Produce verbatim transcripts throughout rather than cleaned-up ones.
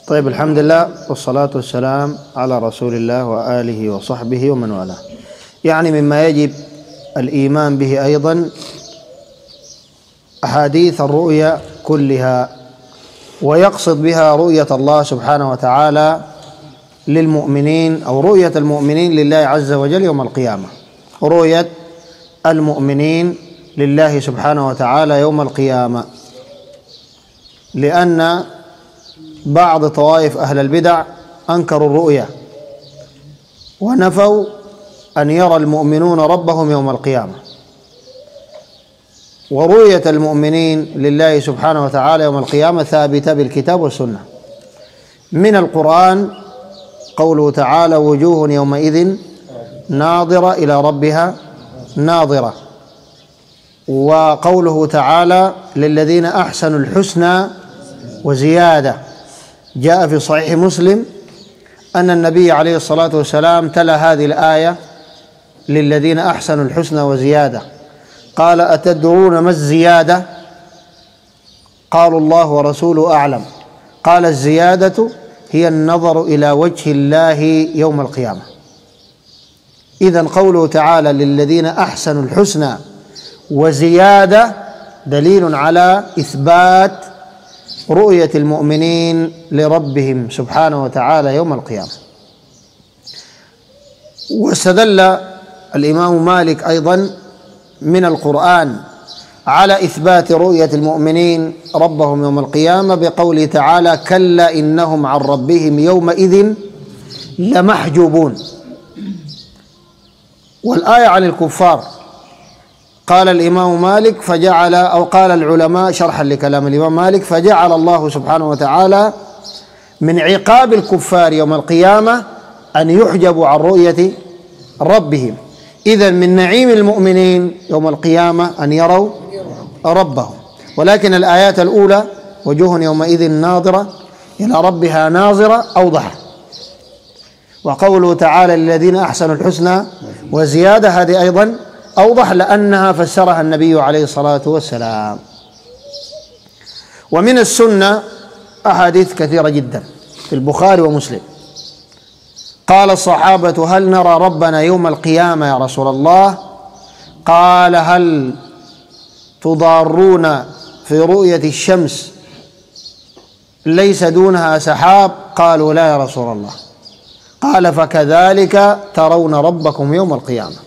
طيب، الحمد لله والصلاة والسلام على رسول الله وآله وصحبه ومن والاه. يعني مما يجب الإيمان به أيضا أحاديث الرؤيا كلها، ويقصد بها رؤية الله سبحانه وتعالى للمؤمنين، أو رؤية المؤمنين لله عز وجل يوم القيامة. رؤية المؤمنين لله سبحانه وتعالى يوم القيامة، لأن بعض طوائف أهل البدع أنكروا الرؤيا ونفوا أن يرى المؤمنون ربهم يوم القيامة. ورؤية المؤمنين لله سبحانه وتعالى يوم القيامة ثابتة بالكتاب والسنة. من القرآن قوله تعالى: وجوه يومئذ ناظرة إلى ربها ناظرة. وقوله تعالى: للذين أحسنوا الحسنى وزيادة. جاء في صحيح مسلم أن النبي عليه الصلاة والسلام تلا هذه الآية: للذين أحسنوا الحسنى وزيادة. قال: أتدرون ما الزيادة؟ قالوا: الله ورسوله أعلم. قال: الزيادة هي النظر إلى وجه الله يوم القيامة. إذن قوله تعالى: للذين أحسنوا الحسنى وزيادة دليل على إثبات رؤية المؤمنين لربهم سبحانه وتعالى يوم القيامة. واستدل الإمام مالك أيضا من القرآن على إثبات رؤية المؤمنين ربهم يوم القيامة بقوله تعالى: كلا إنهم عن ربهم يومئذ لمحجوبون. والآية عن الكفار. قال الإمام مالك فجعل، أو قال العلماء شرحا لكلام الإمام مالك: فجعل الله سبحانه وتعالى من عقاب الكفار يوم القيامة أن يحجبوا عن رؤية ربهم. إذن من نعيم المؤمنين يوم القيامة أن يروا ربهم. ولكن الآيات الأولى: وجوه يومئذ ناظرة إلى ربها ناظرة، أوضح. وقوله تعالى: للذين أحسنوا الحسنى وزيادة، هذه أيضا أوضح، لأنها فسرها النبي عليه الصلاة والسلام. ومن السنة أحاديث كثيرة جدا في البخاري ومسلم. قال الصحابة: هل نرى ربنا يوم القيامة يا رسول الله؟ قال: هل تضارون في رؤية الشمس ليس دونها سحاب؟ قالوا: لا يا رسول الله. قال: فكذلك ترون ربكم يوم القيامة.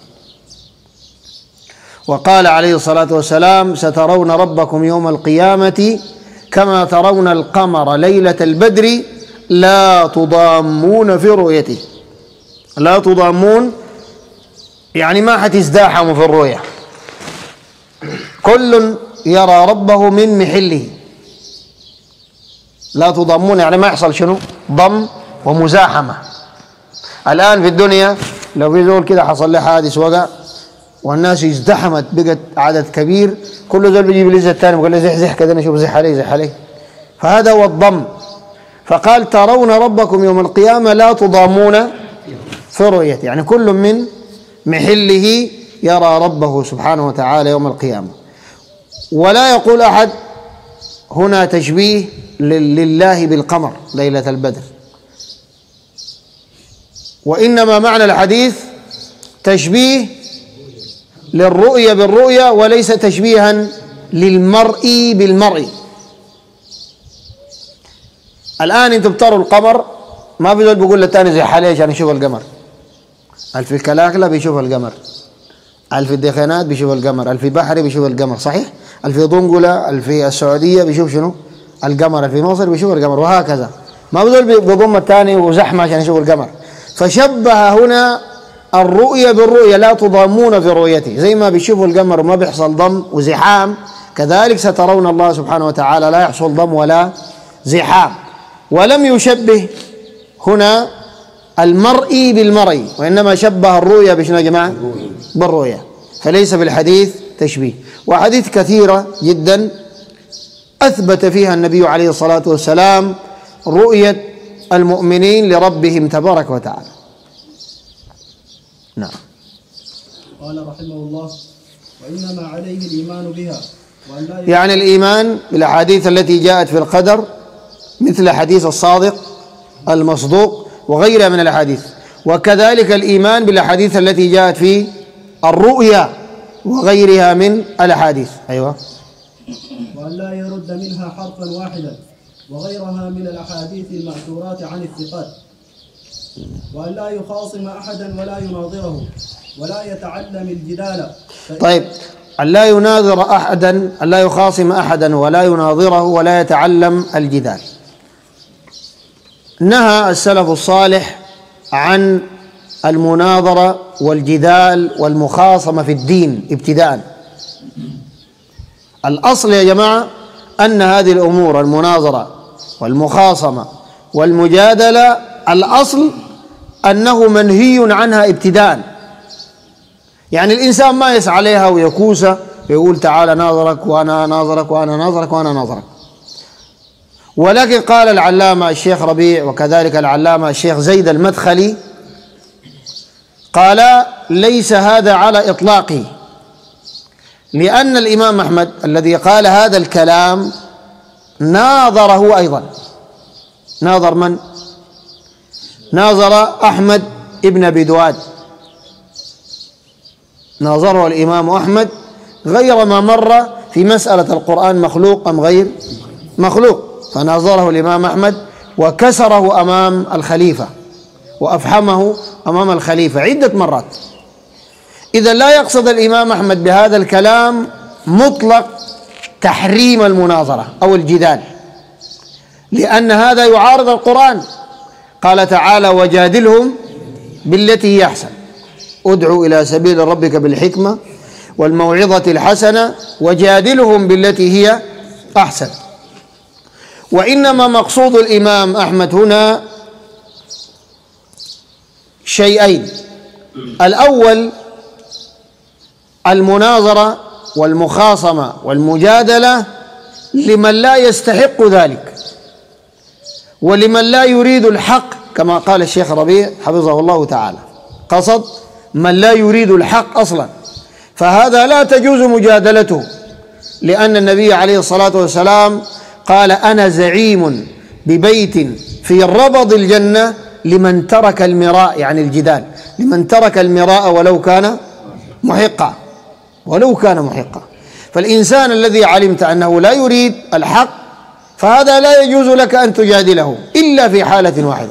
وقال عليه الصلاة والسلام: سترون ربكم يوم القيامة كما ترون القمر ليلة البدر لا تضامون في رؤيته. لا تضامون يعني ما حتزداحموا في الرؤية، كل يرى ربه من محله. لا تضامون يعني ما يحصل شنو؟ ضم ومزاحمة. الآن في الدنيا لو في زول كده حصل له حادث وقع والناس ازدحمت، بقت عدد كبير، كل زول بيجيب لزة الثاني ويقول له: زح زح كذا، نشوف زح عليه زح عليه. فهذا هو الضم. فقال: ترون ربكم يوم القيامة لا تضامون في رؤيته، يعني كل من محله يرى ربه سبحانه وتعالى يوم القيامة. ولا يقول أحد هنا تشبيه لله بالقمر ليلة البدر، وإنما معنى الحديث تشبيه للرؤية بالرؤية، وليس تشبيها للمرء بالمرء. الآن انتم بتروا القمر، ما في زول بيقول للتاني زي حالي عشان يشوف القمر. الفي الكلاكلة بيشوف القمر، الفي الدخانات بيشوف القمر، الفي بحري بيشوف القمر، صحيح؟ الفي ضنقلة، الفي السعودية بيشوف شنو؟ القمر، الفي مصر بيشوف القمر، وهكذا. ما في زول بيضم الثاني وزحمة عشان يشوف القمر. فشبه هنا الرؤية بالرؤية، لا تضامون في رؤيته. زي ما بيشوفوا القمر وما بيحصل ضم وزحام، كذلك سترون الله سبحانه وتعالى لا يحصل ضم ولا زحام. ولم يشبه هنا المرء بالمرء، وإنما شبه الرؤية بشنو يا جماعة؟ بالرؤية. فليس في الحديث تشبيه. وحديث كثيرة جدا أثبت فيها النبي عليه الصلاة والسلام رؤية المؤمنين لربهم تبارك وتعالى. نعم. قال رحمه الله: وإنما عليه الإيمان بها، وأن لا يعني الإيمان بالأحاديث التي جاءت في القدر مثل حديث الصادق المصدوق وغيرها من الأحاديث، وكذلك الإيمان بالأحاديث التي جاءت في الرؤيا وغيرها من الأحاديث. أيوة. وأن لا يرد منها حرفا واحدا وغيرها من الأحاديث المأثورات عن الثقات، وأن لا يخاصم أحدا ولا يناظره ولا يتعلم الجدال. طيب، أن لا يناظر أحدا، أن لا يخاصم أحدا ولا يناظره ولا يتعلم الجدال. نهى السلف الصالح عن المناظرة والجدال والمخاصمة في الدين ابتداء. الأصل يا جماعة أن هذه الأمور المناظرة والمخاصمة والمجادلة الأصل أنه منهي عنها ابتداء. يعني الإنسان ما يسعى عليها ويكوسها ويقول تعالى ناظرك وأنا ناظرك وأنا ناظرك وأنا ناظرك. ولكن قال العلامة الشيخ ربيع وكذلك العلامة الشيخ زيد المدخلي قال ليس هذا على إطلاقه، لأن الإمام أحمد الذي قال هذا الكلام ناظره أيضا. ناظر من؟ ناظر أحمد ابن أبي دواد، ناظره الإمام أحمد غير ما مر في مسألة القرآن مخلوق أم غير مخلوق، فناظره الإمام أحمد وكسره أمام الخليفة وأفحمه أمام الخليفة عدة مرات. إذا لا يقصد الإمام أحمد بهذا الكلام مطلق تحريم المناظرة أو الجدال، لأن هذا يعارض القرآن. قال تعالى وجادلهم بالتي هي أحسن، ادعو إلى سبيل ربك بالحكمة والموعظة الحسنة وجادلهم بالتي هي أحسن. وإنما مقصود الإمام أحمد هنا شيئين: الأول المناظرة والمخاصمة والمجادلة لمن لا يستحق ذلك ولمن لا يريد الحق، كما قال الشيخ ربيع حفظه الله تعالى، قصد من لا يريد الحق أصلا، فهذا لا تجوز مجادلته، لأن النبي عليه الصلاة والسلام قال أنا زعيم ببيت في ربض الجنة لمن ترك المراء، يعني الجدال، لمن ترك المراء ولو كان محقا، ولو كان محقا. فالإنسان الذي علمت أنه لا يريد الحق فهذا لا يجوز لك أن تجادله إلا في حالة واحدة: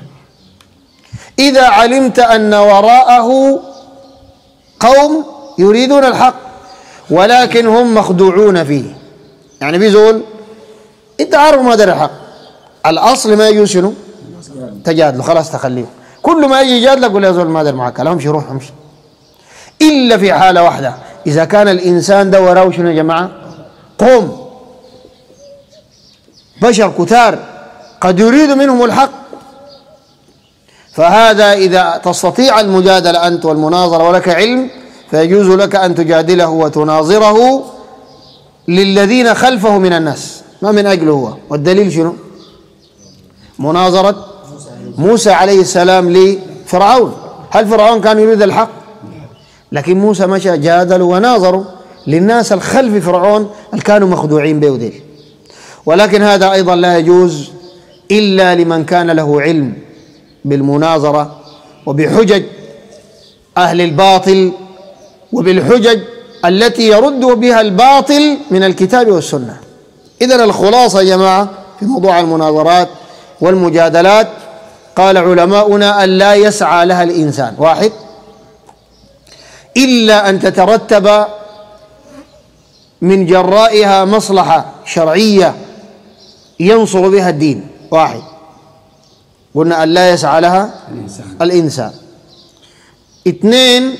إذا علمت أن وراءه قوم يريدون الحق ولكن هم مخدوعون فيه. يعني بيزول انت عارف ما دار الحق، الأصل ما يجوز شنو؟ تجادله، خلاص تخليه. كل ما يجي يجادلك قول يا زول ما دار معك كلام، امشي روح امشي. إلا في حالة واحدة: إذا كان الإنسان ده وراه شنو يا جماعة؟ قوم بشر كتار قد يريد منهم الحق، فهذا إذا تستطيع المجادلة أنت والمناظرة ولك علم فيجوز لك أن تجادله وتناظره للذين خلفه من الناس، ما من أجله هو. والدليل شنو؟ مناظرة موسى عليه السلام لفرعون. هل فرعون كان يريد الحق؟ لكن موسى مشى جادلوا وناظروا للناس الخلف فرعون اللي كانوا مخدوعين به وديل. ولكن هذا أيضا لا يجوز إلا لمن كان له علم بالمناظرة وبحجج أهل الباطل وبالحجج التي يرد بها الباطل من الكتاب والسنة. إذن الخلاصة يا جماعة في موضوع المناظرات والمجادلات، قال علماؤنا أن لا يسعى لها الإنسان: واحد، إلا أن تترتب من جرائها مصلحة شرعية ينصر بها الدين. واحد، قلنا أن لا يسعى لها الإنسان, الإنسان. اثنين،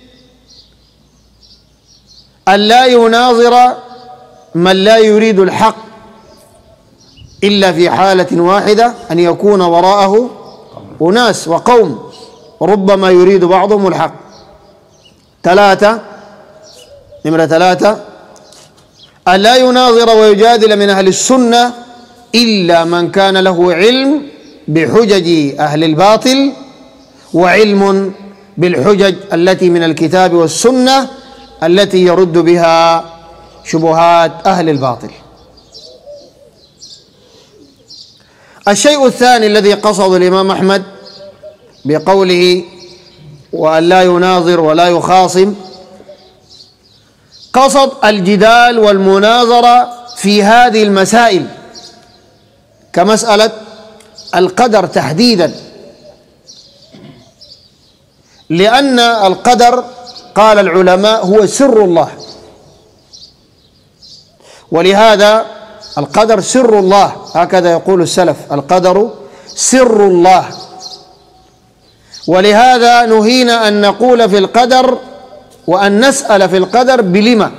أن لا يناظر من لا يريد الحق إلا في حالة واحدة: أن يكون وراءه أناس وقوم ربما يريد بعضهم الحق. ثلاثة، نمرة ثلاثة، أن لا يناظر ويجادل من أهل السنة إلا من كان له علم بحجج أهل الباطل وعلم بالحجج التي من الكتاب والسنة التي يرد بها شبهات أهل الباطل. الشيء الثاني الذي قصده الإمام أحمد بقوله وأن لا يناظر ولا يخاصم، قصد الجدال والمناظرة في هذه المسائل كمسألة القدر تحديدا، لأن القدر قال العلماء هو سر الله، ولهذا القدر سر الله، هكذا يقول السلف، القدر سر الله. ولهذا نهينا أن نقول في القدر وأن نسأل في القدر بلما.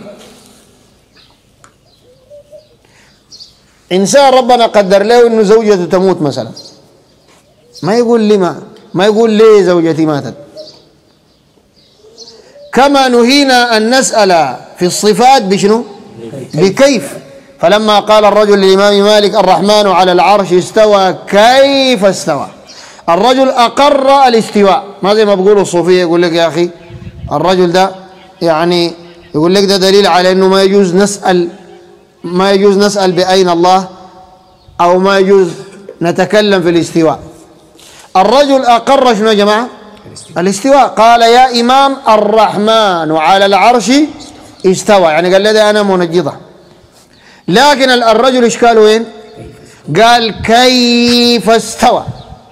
إنسان ربنا قدر له إنه زوجته تموت مثلا، ما يقول لما، ما يقول ليه زوجتي ماتت. كما نهينا أن نسأل في الصفات بشنو؟ بكيف. فلما قال الرجل للإمام مالك الرحمن على العرش استوى كيف استوى، الرجل أقر الاستواء، ما زي ما بيقولوا الصوفية يقول لك يا أخي الرجل ده يعني يقول لك ده دليل على أنه ما يجوز نسأل، ما يجوز نسأل بأين الله، أو ما يجوز نتكلم في الاستواء. الرجل أقر شنو يا جماعة؟ الاستواء. قال يا إمام الرحمن على العرش استوى، يعني قال لي أنا منجضة. لكن الرجل إشكال وين؟ قال كيف استوى،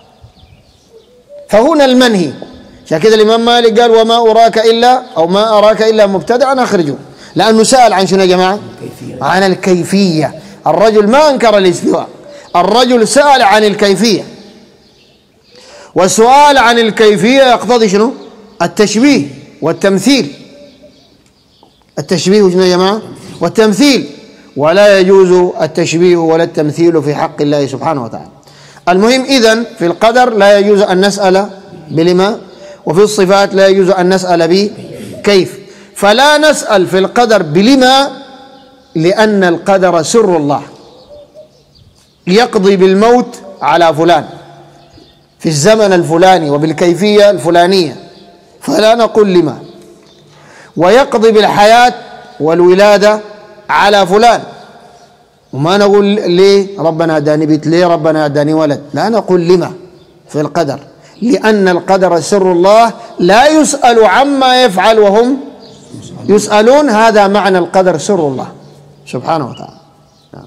فهنا المنهي. عشان كده الإمام مالك قال وما أراك إلا أو ما أراك إلا مبتدعا أخرجه، لأنه سأل عن شنو يا جماعة؟ عن الكيفية. الرجل ما أنكر الاستواء، الرجل سأل عن الكيفية، والسؤال عن الكيفية يقتضي شنو؟ التشبيه والتمثيل. التشبيه شنو يا جماعة؟ والتمثيل، ولا يجوز التشبيه ولا التمثيل في حق الله سبحانه وتعالى. المهم إذن في القدر لا يجوز أن نسأل بلما، وفي الصفات لا يجوز أن نسأل بكيف. فلا نسأل في القدر بلما، لأن القدر سر الله، يقضي بالموت على فلان في الزمن الفلاني وبالكيفية الفلانية، فلا نقول لما. ويقضي بالحياة والولادة على فلان، وما نقول ليه ربنا أداني بيت، ليه ربنا أداني ولد، لا نقول لما في القدر، لأن القدر سر الله لا يسأل عما يفعل وهم يسألون. هذا معنى القدر سر الله سبحانه وتعالى. نعم.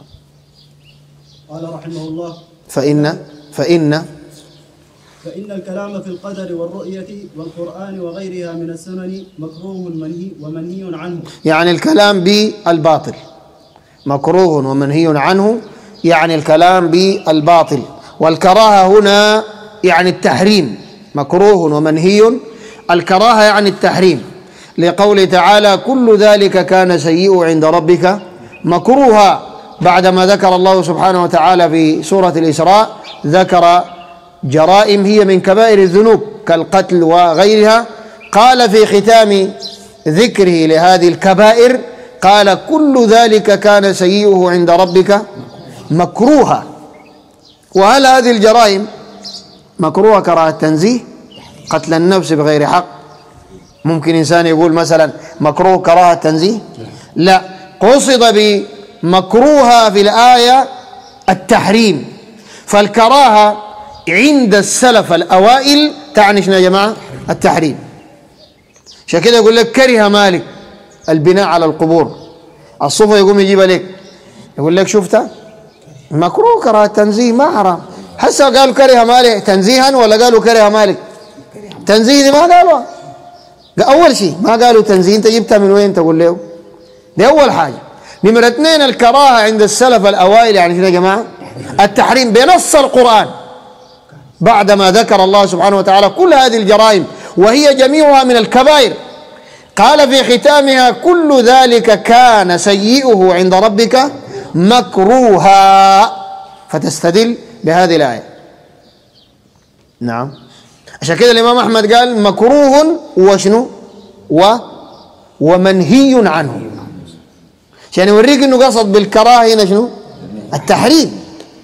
قال رحمه الله فإن فإن فإن الكلام في القدر والرؤية والقرآن وغيرها من السنن مكروه منهي ومنهي عنه. يعني الكلام بالباطل مكروه ومنهي عنه، يعني الكلام بالباطل. والكراهة هنا يعني التحريم، مكروه ومنهي، الكراهة يعني التحريم، لقوله تعالى كل ذلك كان سيئه عند ربك مكروها. بعدما ذكر الله سبحانه وتعالى في سورة الإسراء ذكر جرائم هي من كبائر الذنوب كالقتل وغيرها، قال في ختام ذكره لهذه الكبائر قال كل ذلك كان سيئه عند ربك مكروها. وهل هذه الجرائم مكروهة كراهة تنزيه؟ قتل النفس بغير حق، ممكن إنسان يقول مثلا مكروه كراهة تنزيه؟ لا، قصد بمكروهة في الآية التحريم. فالكراهة عند السلف الأوائل تعني شنو يا جماعة؟ التحريم. عشان كده يقول لك كره مالك البناء على القبور، الصوفة يقوم يجيب لك يقول لك شفتها مكروه كراهة تنزيه ما حرام. هسه قالوا كره مالك تنزيها ولا قالوا كره مالك تنزيه؟ دي ما قالوا، أول شيء ما قالوا تنزيه، أنت جبتها من وين تقول له؟ دي أول حاجة. نمرة اثنين الكراهة عند السلف الأوائل يعني شنو يا جماعة؟ التحريم بنص القرآن، بعدما ذكر الله سبحانه وتعالى كل هذه الجرائم وهي جميعها من الكبائر، قال في ختامها كل ذلك كان سيئه عند ربك مكروها، فتستدل بهذه الآية. نعم. عشان كده الإمام أحمد قال مكروه وشنو و ومنهي عنه، عشان يوريك إنه قصد بالكراهة هنا شنو؟ التحريم.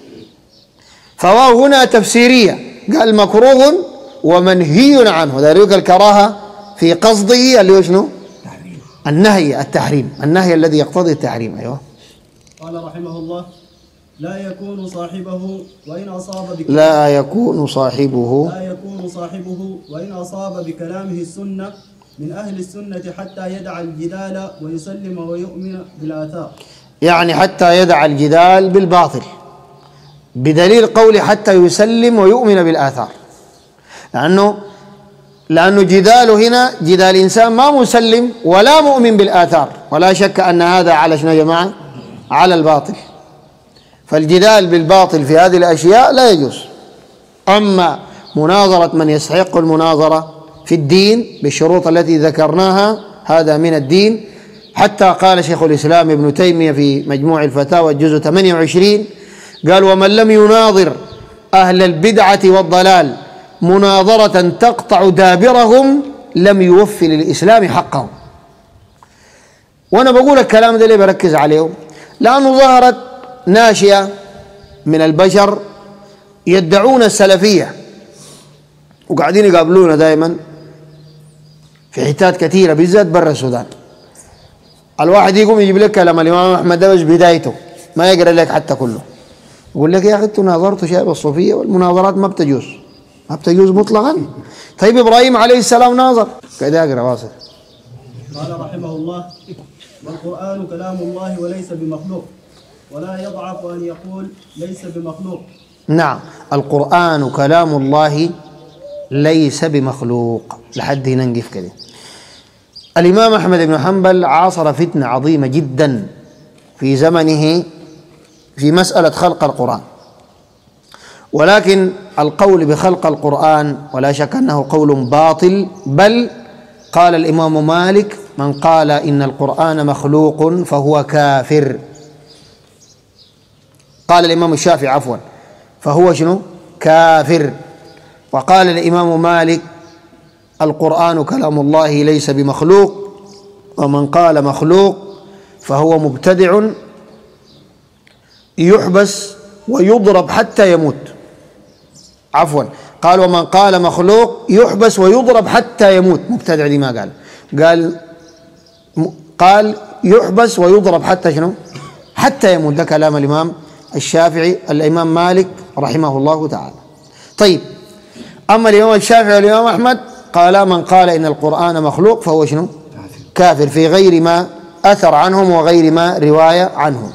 فواو هنا تفسيرية، قال مكروه ومنهي عنه، ذلك الكراهة في قصده اللي هو شنو؟ النهي، التحريم، النهي الذي يقتضي التحريم. أيوه. قال رحمه الله لا يكون صاحبه وإن أصاب بكلامه لا يكون صاحبه لا يكون صاحبه وإن أصاب بكلامه السنة من أهل السنة حتى يدع الجدال ويسلم ويؤمن بالآثار. يعني حتى يدع الجدال بالباطل، بدليل قول حتى يسلم ويؤمن بالآثار، لأنه لأنه جداله هنا جدال إنسان ما مسلم ولا مؤمن بالآثار، ولا شك أن هذا على شنو يا جماعة؟ على الباطل. فالجدال بالباطل في هذه الأشياء لا يجوز. أما مناظرة من يستحق المناظرة في الدين بالشروط التي ذكرناها هذا من الدين. حتى قال شيخ الإسلام ابن تيمية في مجموع الفتاوى الجزء ثمانية وعشرين قال: ومن لم يناظر أهل البدعة والضلال مناظرة تقطع دابرهم لم يوفي للإسلام حقهم. وأنا بقول الكلام ده ليه بركز عليه؟ لأنه ظهرت ناشئة من البشر يدعون السلفية وقاعدين يقابلونا دائما في حتات كثيرة بالذات برا السودان. الواحد يقوم يجيب لك كلام الإمام أحمد ده بس بدايته، ما يقرأ لك حتى كله، يقول لك يا أخي أنتوا ناظرتوا شيء الصوفية والمناظرات ما بتجوز، ما بتجوز مطلقا. طيب إبراهيم عليه السلام ناظر كده، أقرأ واصل. قال رحمه الله: والقرآن كلام الله وليس بمخلوق، ولا يضعف أن يقول ليس بمخلوق. نعم، القرآن كلام الله ليس بمخلوق. لحد هنا نقف كده. الإمام أحمد بن حنبل عاصر فتنة عظيمة جدا في زمنه في مسألة خلق القرآن، ولكن القول بخلق القرآن ولا شك أنه قول باطل، بل قال الإمام مالك: من قال إن القرآن مخلوق فهو كافر. قال الإمام الشافعي عفوا فهو شنو؟ كافر. وقال الإمام مالك: القرآن كلام الله ليس بمخلوق، ومن قال مخلوق فهو مبتدع يحبس ويضرب حتى يموت. عفوا قال: ومن قال مخلوق يحبس ويضرب حتى يموت. مبتدع دي ما قال، قال قال يحبس ويضرب حتى شنو؟ حتى يموت. ده كلام الإمام الشافعي الإمام مالك رحمه الله تعالى. طيب، أما الإمام الشافعي والإمام أحمد قال: من قال إن القرآن مخلوق فهو شنو؟ كافر، في غير ما أثر عنهم وغير ما رواية عنهم.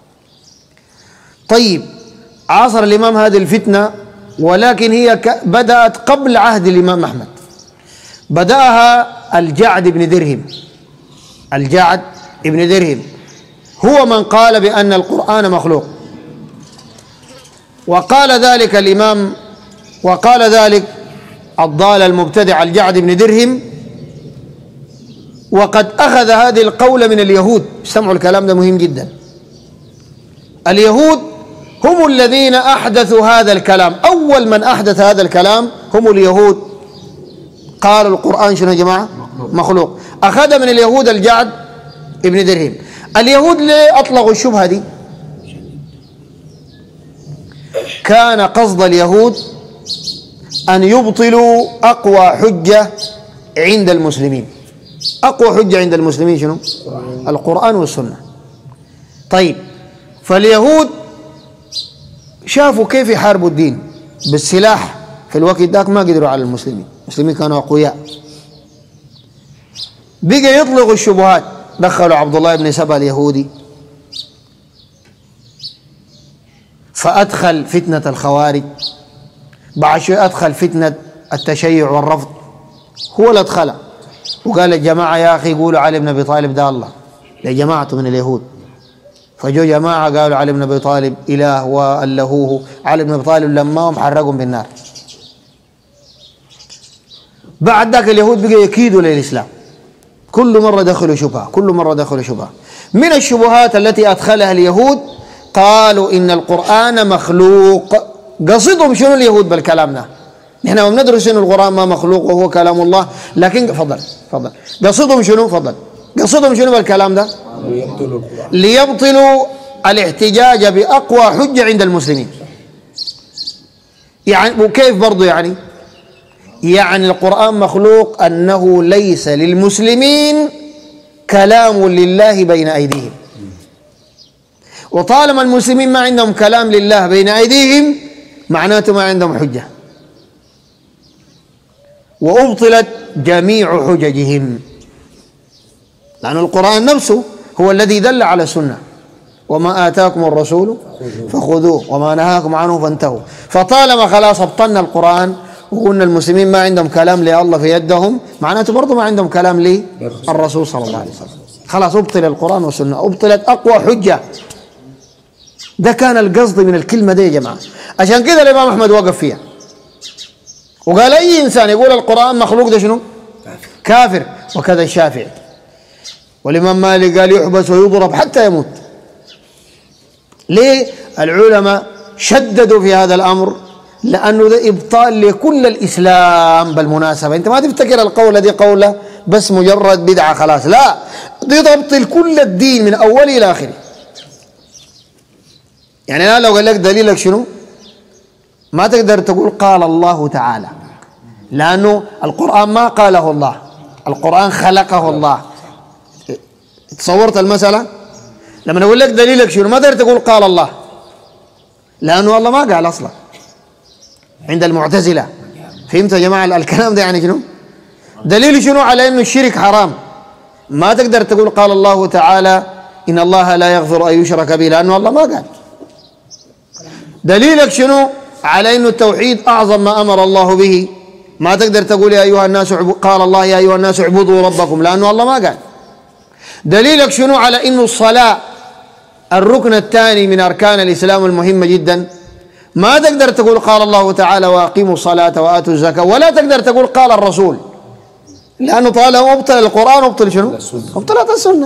طيب، عاصر الإمام هذه الفتنة، ولكن هي بدأت قبل عهد الإمام أحمد. بدأها الجعد بن درهم. الجعد بن درهم هو من قال بأن القرآن مخلوق، وقال ذلك الإمام وقال ذلك الضال المبتدع الجعد بن درهم، وقد أخذ هذه القول من اليهود. استمعوا الكلام ده مهم جدا. اليهود هم الذين أحدثوا هذا الكلام، أول من أحدث هذا الكلام هم اليهود. قالوا القرآن شنو يا جماعة؟ مخلوق. أخذ من اليهود الجعد ابن درهم. اليهود ليه أطلقوا الشبهة دي؟ كان قصد اليهود أن يبطلوا أقوى حجة عند المسلمين. أقوى حجة عند المسلمين شنو؟ القرآن والسنة. طيب، فاليهود شافوا كيف يحاربوا الدين بالسلاح في الوقت ذاك، ما قدروا على المسلمين. المسلمين كانوا أقوياء. بقى يطلقوا الشبهات. دخلوا عبد الله بن سبأ اليهودي، فأدخل فتنة الخوارج، بعد شوي أدخل فتنة التشيع والرفض، هو اللي أدخلها. وقال الجماعة يا أخي قولوا علي بن أبي طالب ده الله، لجماعته من اليهود. فجو جماعة قالوا علي بن أبي طالب إله وألهوه. علي بن أبي طالب لماهم حرقهم بالنار. بعد ذاك اليهود بقى يكيدوا للإسلام، كل مرة دخلوا شبهة، كل مرة دخلوا شبهة. من الشبهات التي أدخلها اليهود قالوا إن القرآن مخلوق. قصدهم شنو اليهود بالكلام ده؟ نحن ما بندرس إن القرآن ما مخلوق وهو كلام الله، لكن فضل فضل قصدهم شنو؟ فضل قصدهم شنو بالكلام ده؟ ليبطلوا الاحتجاج بأقوى حجة عند المسلمين. يعني وكيف برضو يعني؟ يعني القرآن مخلوق أنه ليس للمسلمين كلام لله بين أيديهم. وطالما المسلمين ما عندهم كلام لله بين أيديهم معناته ما عندهم حجة، وأبطلت جميع حججهم، لأن القرآن نفسه هو الذي دل على السنة، وما آتاكم الرسول فخذوه وما نهاكم عنه فانتهوا. فطالما خلاص ابطلنا القرآن وقلنا المسلمين ما عندهم كلام لله في يدهم، معناته برضه ما عندهم كلام للرسول صلى الله عليه وسلم. خلاص أبطل القرآن والسنة، أبطلت أقوى حجة. ده كان القصد من الكلمة دي يا جماعة. عشان كده الإمام أحمد وقف فيها وقال أي إنسان يقول القرآن مخلوق ده شنو؟ كافر. وكذا الشافعي. والإمام مالك قال يحبس ويضرب حتى يموت. ليه؟ العلماء شددوا في هذا الأمر لأنه ده إبطال لكل الإسلام. بالمناسبة أنت ما تفتكر القولة دي قولة بس مجرد بدعة خلاص، لا، دي تبطل كل الدين من أوله إلى آخره. يعني أنا لو قال لك دليلك شنو؟ ما تقدر تقول قال الله تعالى، لأنه القرآن ما قاله الله، القرآن خلقه الله. تصورت المسألة؟ لما أقول لك دليلك شنو ما تقدر تقول قال الله، لأنه الله ما قال أصلا عند المعتزلة. فهمت يا جماعة الكلام ده يعني شنو؟ دليل شنو على إنه الشرك حرام؟ ما تقدر تقول قال الله تعالى إن الله لا يغفر أن يشرك به، لأنه الله ما قال. دليلك شنو على إنه التوحيد أعظم ما أمر الله به؟ ما تقدر تقول يا أيها الناس قال الله يا أيها الناس اعبدوا ربكم، لأنه الله ما قال. دليلك شنو على إنه الصلاة الركن الثاني من أركان الإسلام المهمة جدا؟ ما تقدر تقول قال الله تعالى وأقيموا الصلاة وآتوا الزكاة، ولا تقدر تقول قال الرسول، لأنه طالما أبطل القرآن أبطل شنو؟ أبطلت السنة.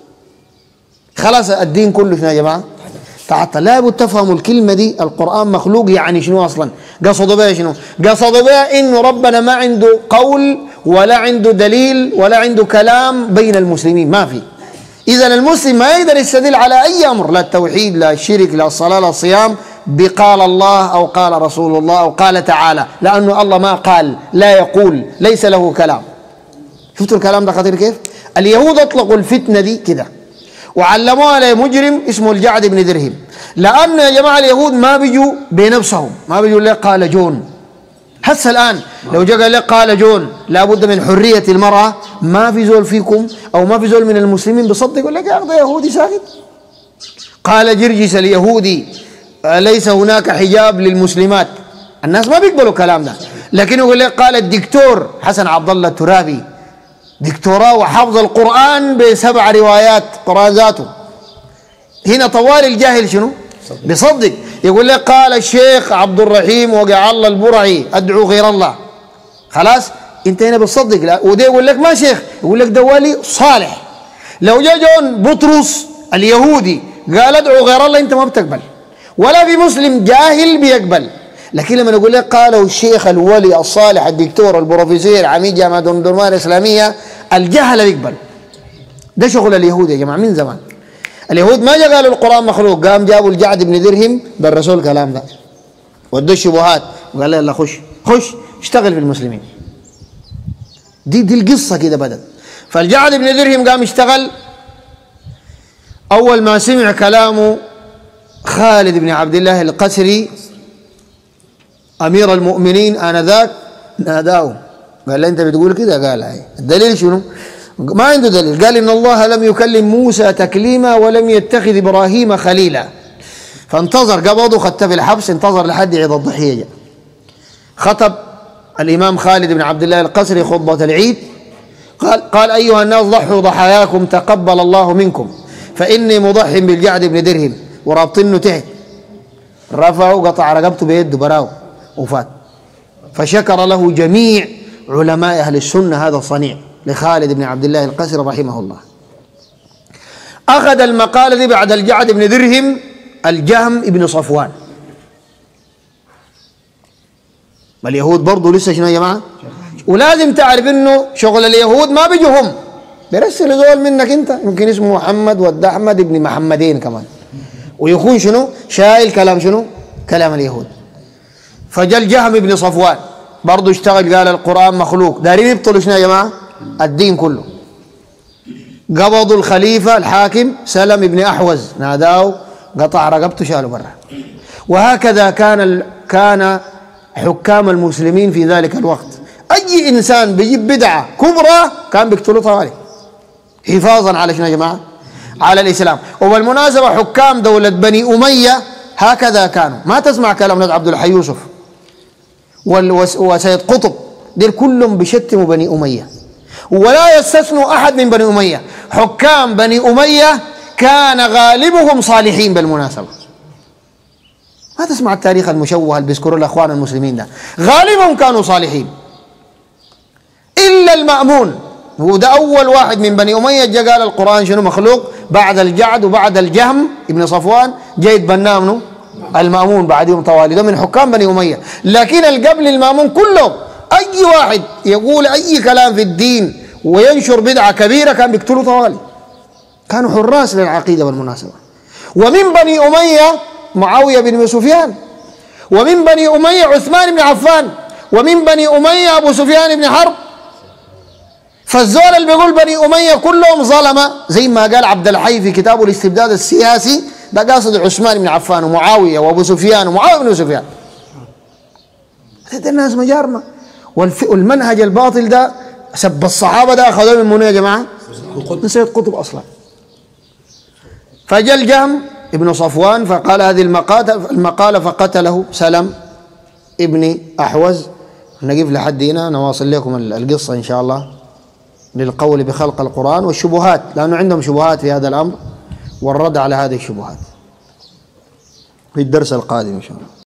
خلاص الدين كله شنو يا جماعة؟ تعطل. لابد تفهموا الكلمة دي، القرآن مخلوق يعني شنو أصلا؟ قصدوا بها شنو؟ قصدوا بها إنه ربنا ما عنده قول ولا عنده دليل ولا عنده كلام بين المسلمين، ما في. إذن المسلم ما يقدر يستدل على أي أمر، لا التوحيد لا الشرك لا الصلاة لا الصيام، بقال الله أو قال رسول الله أو قال تعالى، لأنه الله ما قال، لا يقول، ليس له كلام. شفتوا الكلام ده خطير كيف؟ اليهود أطلقوا الفتنة دي كده وعلموها لمجرم اسمه الجعد بن درهم، لأن يا جماعة اليهود ما بيجوا بنفسهم، ما بيجوا لك قال جون. هسه الآن لو جاء قال لك قال جون لابد من حرية المرأة، ما في زول فيكم أو ما في زول من المسلمين بيصدق يقول لك يا أخي يهودي ساكت. قال جرجس اليهودي ليس هناك حجاب للمسلمات، الناس ما بيقبلوا الكلام ده. لكن يقول لك قال الدكتور حسن عبد الله الترابي دكتوراه وحفظ القرآن بسبع روايات قرآن ذاته. هنا طوال الجاهل شنو؟ بيصدق. يقول لك قال الشيخ عبد الرحيم وقع الله البرعي أدعو غير الله، خلاص انت هنا بتصدق. لا وده يقول لك ما شيخ، يقول لك ده ولي صالح. لو جاء جون بطرس اليهودي قال ادعو غير الله انت ما بتقبل، ولا في مسلم جاهل بيقبل. لكن لما نقول لك قالوا الشيخ الولي الصالح الدكتور البروفيسور عميد جامعة دمدمان الإسلامية، الجهل بيقبل. ده شغل اليهود يا جماعة من زمان. اليهود ما جا قالوا القرآن مخلوق، قام جابوا الجعد بن درهم بالرسول الكلام ده ودوا الشبهات وقال له يلا خش خش اشتغل في المسلمين. دي دي القصة كده بدت. فالجعد بن درهم قام اشتغل. أول ما سمع كلامه خالد بن عبد الله القسري أمير المؤمنين آنذاك ناداه قال له أنت بتقول كده؟ قال هاي الدليل شنو؟ ما عنده دليل. قال إن الله لم يكلم موسى تكليما ولم يتخذ إبراهيم خليلا. فانتظر قبضه خدته في الحبس، انتظر لحد عيد الضحية جاء. خطب الإمام خالد بن عبد الله القسري خطبة العيد، قال قال أيها الناس ضحوا ضحاياكم تقبل الله منكم فإني مضحي بالجعد بن درهم، ورابطينه تحت رفعه وقطع رقبته بيده براو وفات. فشكر له جميع علماء أهل السنة هذا الصنيع لخالد بن عبد الله القسري رحمه الله. أخذ المقالة دي بعد الجعد بن درهم الجهم بن صفوان. اليهود برضو لسه شنو يا جماعة؟ ولازم تعرف انه شغل اليهود ما بيجوا هم بيرسل زول منك انت، يمكن اسمه محمد ود احمد ابن محمدين كمان، ويكون شنو؟ شايل كلام شنو؟ كلام اليهود. فجاء الجهم بن صفوان برضو اشتغل قال القرآن مخلوق، دارين يبطلوا شنو يا جماعة؟ الدين كله. قبضوا الخليفة الحاكم سلم بن أحوز ناداه قطع رقبته شاله برا. وهكذا كان ال... كان حكام المسلمين في ذلك الوقت، أي إنسان بيجيب بدعة كبرى كان بيقتلوا طوالي حفاظا على شنو يا جماعة؟ على الإسلام. وبالمناسبة حكام دولة بني أمية هكذا كانوا، ما تسمع كلام عبد الحي يوسف وسيد قطب، دول كلهم بيشتموا بني أمية، ولا يستثنوا أحد من بني أمية. حكام بني أمية كان غالبهم صالحين بالمناسبة، ما تسمع التاريخ المشوه اللي بيذكروا الأخوان المسلمين ده، غالبهم كانوا صالحين إلا المأمون، هو ده أول واحد من بني أمية جاء قال القرآن شنو مخلوق، بعد الجعد وبعد الجهم ابن صفوان جاء يتبناه منه المأمون بعدهم طوالي، ده من حكام بني أمية. لكن القبل المأمون كلهم أي واحد يقول أي كلام في الدين وينشر بدعة كبيرة كان بيقتلوا طوالي، كانوا حراس للعقيدة بالمناسبة. ومن بني أمية معاوية بن سفيان، ومن بني أمية عثمان بن عفان، ومن بني أمية أبو سفيان بن حرب. فالزول اللي بيقول بني أمية كلهم ظلمة زي ما قال عبد الحي في كتابه الاستبداد السياسي، ده قاصد عثمان بن عفان ومعاوية وأبو سفيان ومعاوية بن سفيان. هذه الناس مجارمة، والمنهج الباطل ده سب الصحابة ده أخذوه من منو يا جماعة؟ من سيد قطب أصلا. فجاء الجهم ابن صفوان فقال هذه المقالة فقتله سلم ابن أحوز. نقف لحد هنا، نواصل لكم القصة إن شاء الله للقول بخلق القرآن والشبهات، لأنه عندهم شبهات في هذا الأمر والرد على هذه الشبهات في الدرس القادم إن شاء الله.